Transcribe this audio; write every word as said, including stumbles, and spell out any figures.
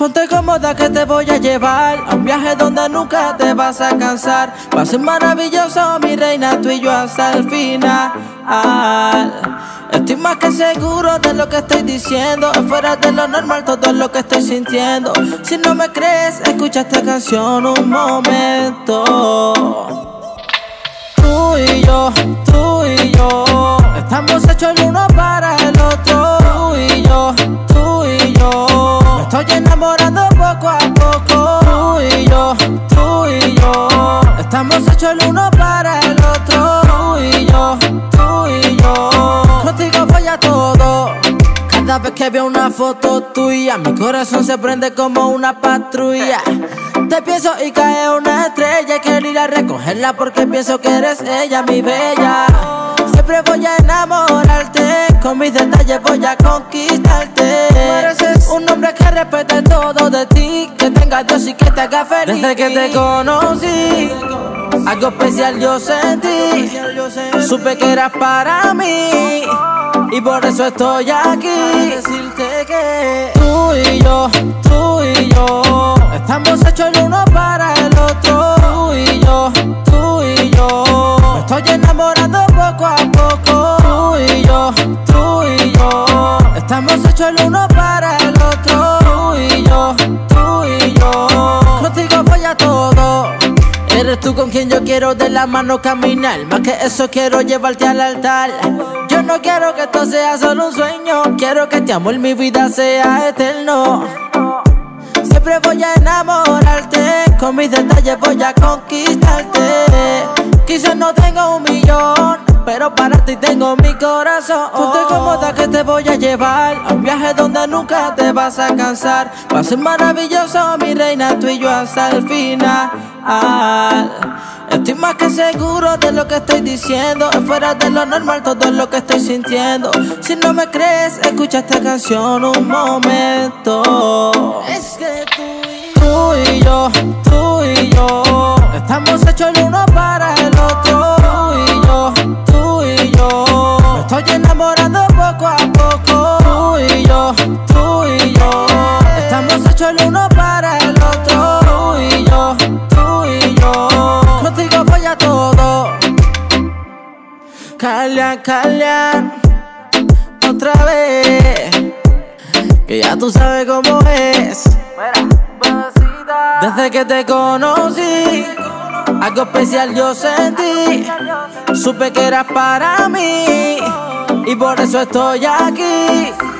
Ponte cómoda que te voy a llevar a un viaje donde nunca te vas a cansar. Va a ser maravilloso, mi reina, tú y yo hasta el final. Estoy más que seguro de lo que estoy diciendo. Es fuera de lo normal todo lo que estoy sintiendo. Si no me crees, escucha esta canción un momento. Tú y yo, tú y yo, estamos hechos el uno para el otro. Tú y yo, tú y yo, me estoy enamorando poco a poco. Tú y yo, tú y yo, estamos hechos el uno para el otro. Tú y yo, tú y yo, contigo voy a todo. Cada vez que veo una foto tuya, mi corazón se prende como una patrulla. Te pienso y cae una estrella. Quiero ir a recogerla porque pienso que eres ella, mi bella. Siempre voy a enamorarte, con mis detalles voy a conquistarte. Mereces un hombre que respete todo de ti, que tenga Dios y que te haga feliz. Desde que te conocí, algo especial yo sentí. Supe que eras para mí y por eso estoy aquí. Decirte que tú y yo, tú y yo, estamos hechos el uno para el otro. Tú y yo, tú y yo, me estoy enamorando poco a poco. Tú y yo, tú y yo, estamos hechos el uno para el otro. Tú y yo, tú y yo, contigo voy a todo. Eres tú con quien yo quiero de la mano caminar. Más que eso quiero llevarte al altar. Yo no quiero que esto sea solo un sueño. Quiero que este amor mi vida sea eterno. Siempre voy a enamorarte, con mis detalles voy a conquistarte. Quizás no tengo un millón, pero para ti tengo mi corazón. Ponte cómoda que te voy a llevar a un viaje donde nunca te vas a cansar. Va a ser maravilloso, mi reina, tú y yo hasta el final. Estoy más que seguro de lo que estoy diciendo. Es fuera de lo normal todo lo que estoy sintiendo. Si no me crees, escucha esta canción un momento. Es que tú y yo, tú y yo, estamos hechos el uno para el otro. Tú y yo, tú y yo, me estoy enamorando poco a poco. Tú y yo, tú y yo, estamos hechos el uno para el otro. Tú y yo, tú y yo, contigo voy a todo. Callan, callan, otra vez, que ya tú sabes cómo es. Desde que te conocí, algo especial yo sentí. Supe que eras para mí y por eso estoy aquí.